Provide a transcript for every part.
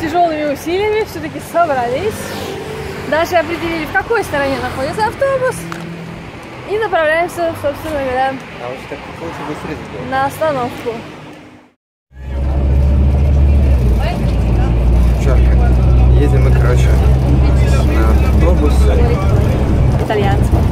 тяжелыми усилиями все-таки собрались. Даже определили, в какой стороне находится автобус. И направляемся, собственно говоря, на остановку. Жарко. Едем мы, короче, на автобусе. Итальянском.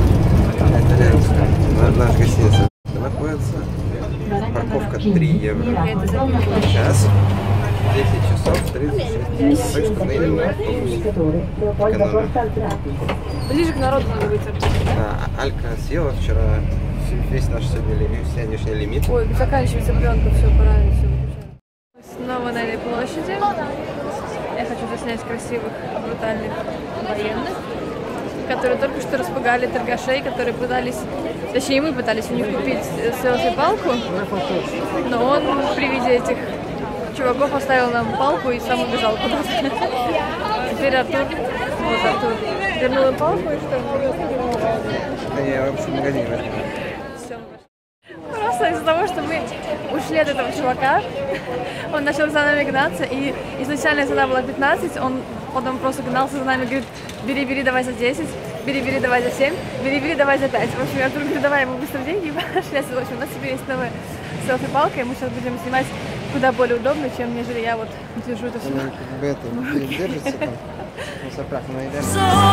Наша гостиница находится. Парковка 3 евро в час. 10 часов 36 минут. Так что мы едем на автобусе. Экономим. Ближе к народу надо быть. Да, Алька съела вчера весь наш сегодняшний лимит. Ой, заканчивается пленка, все, пора, все выключаем. Снова на этой площади. Я хочу заснять красивых, брутальных военных, которые только что распугали торгашей, которые пытались, точнее мы пытались у них купить селфи-палку, но он при виде этих чуваков оставил нам палку и сам убежал куда-то. Теперь Артур, вот Артур, вернул им палку и что? Да я вообще в магазине возьму. Просто из-за того, что мы ушли от этого чувака, он начал за нами гнаться, и изначально цена была 15, он потом просто гнался за нами, говорит, бери, давай за 10, бери, давай за 7, бери, давай за 5. В общем, я вдруг говорю, давай ему быстро деньги, и пошли. В общем, у нас теперь есть новая селфи-палка, и мы сейчас будем снимать куда более удобно, чем нежели я вот держу это все. Ну, как бы это держится там, на сопрах, но и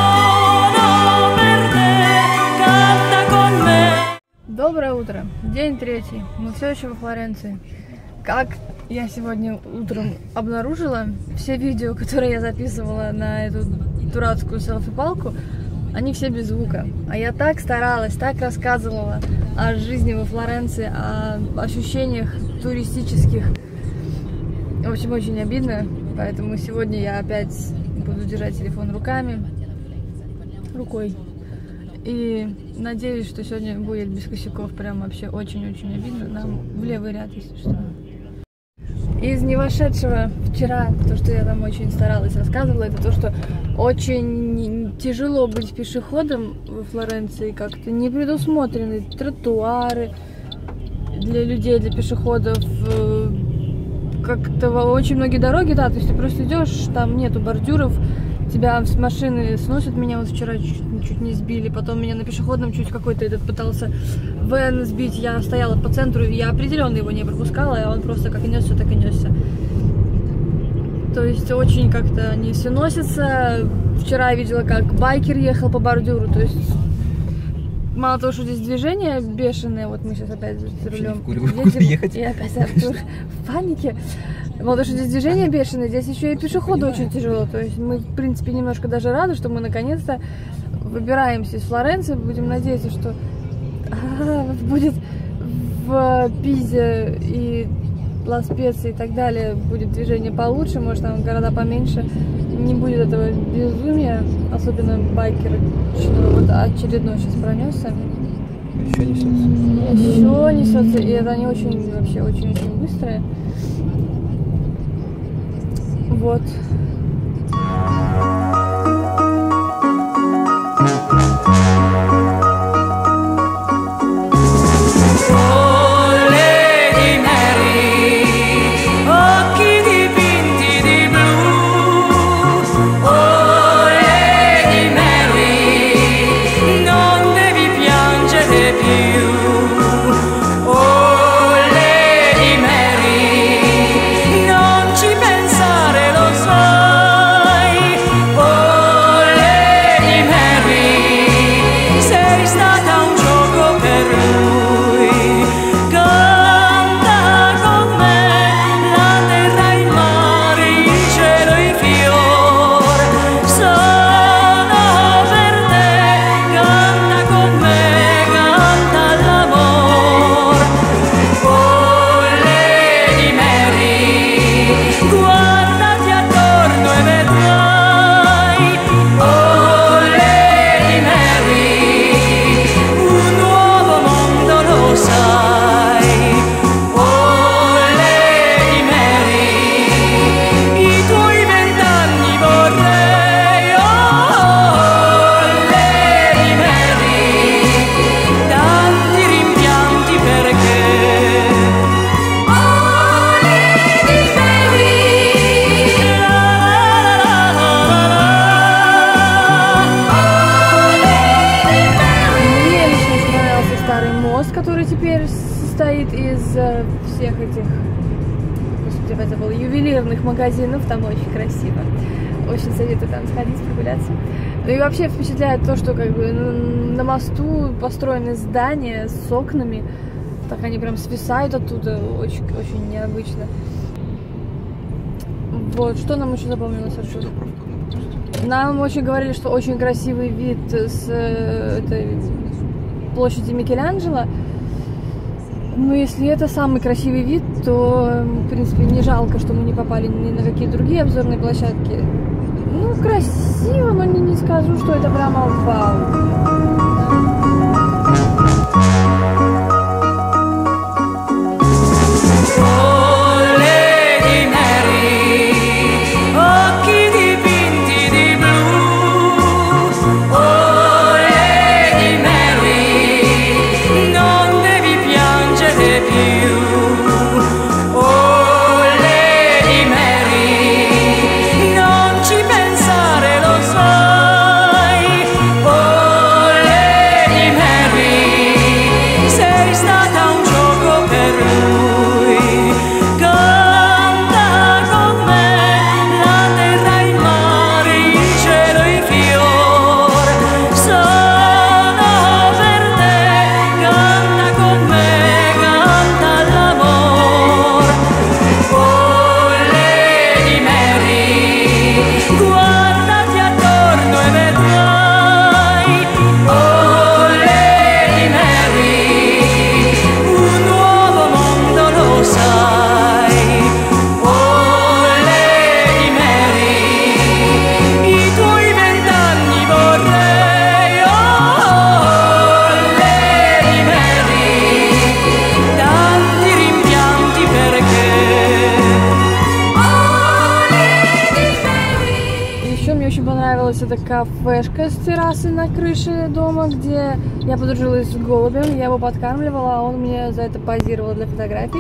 Доброе утро, день третий, мы все еще во Флоренции. Как я сегодня утром обнаружила, все видео, которые я записывала на эту дурацкую селфи-палку, они все без звука. А я так старалась, так рассказывала о жизни во Флоренции, о ощущениях туристических. В общем, очень обидно, поэтому сегодня я опять буду держать телефон рукой. И надеюсь, что сегодня будет без косяков. Прям вообще очень-очень обидно. Нам в левый ряд, если что. Из не вошедшего вчера, то, что я там очень старалась, рассказывала, это то, что очень тяжело быть пешеходом во Флоренции. Как-то не предусмотрены тротуары для людей, для пешеходов. Как-то очень многие дороги, да, то есть ты просто идешь, там нету бордюров. Тебя с машины сносят, меня вот вчера чуть не сбили, потом меня на пешеходном чуть какой-то этот пытался вэн сбить, я стояла по центру, я определенно его не пропускала, а он просто как и несся, так и несся. То есть очень как-то они все носятся. Вчера я видела, как байкер ехал по бордюру, то есть мало того, что здесь движение бешеное, вот мы сейчас опять за рулем едем, и опять Артур в панике. Мало того, что здесь движение бешеное, здесь еще и пешеходу очень тяжело. То есть мы, в принципе, немножко даже рады, что мы наконец-то выбираемся из Флоренции. Будем надеяться, что будет в Пизе и Ла-Специи и так далее будет движение получше, может там города поменьше. Не будет этого безумия, особенно байкеры. Вот очередной сейчас пронесся. еще несется. Еще несется, и это они очень, вообще очень-очень быстрые. Вот. Non ci pensare, lo so. магазинов, там очень красиво. Очень советую там сходить, прогуляться. Ну и вообще впечатляет то, что как бы на мосту построены здания с окнами. Так они прям свисают оттуда. Очень, очень необычно. Вот, что нам еще запомнилось, Артур? Нам очень говорили, что очень красивый вид с этой площади Микеланджело. Но если это самый красивый вид, то, в принципе, не жалко, что мы не попали ни на какие другие обзорные площадки. Ну, красиво, но не скажу, что это прямо вау. Это кафешка с террасой на крыше дома, где я подружилась с голубем, я его подкармливала, а он мне за это позировал для фотографий.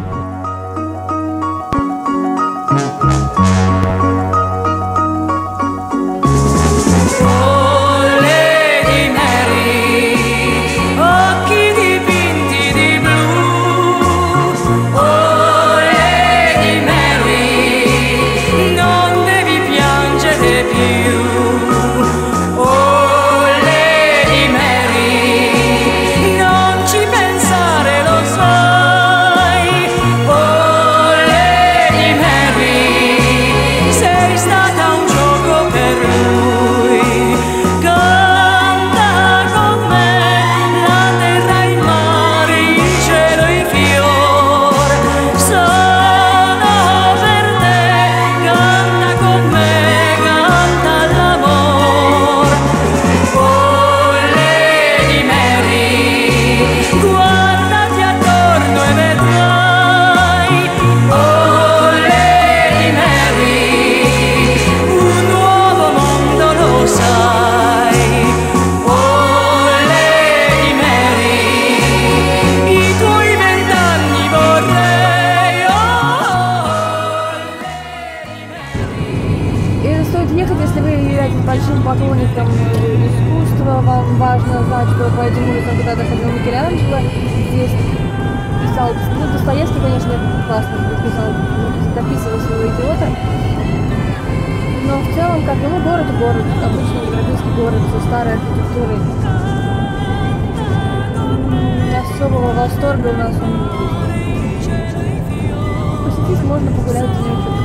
Большим поклонникам искусства вам важно знать, что по этим улицам когда доходил Микеланджело. Здесь писал, ну, Достоевский, конечно, классно писал, дописывал своего идиота. Но в целом, как бы, ну, город, обычный европейский город со старой архитектурой. Особого восторга у нас он не есть. Посетить можно, погулять,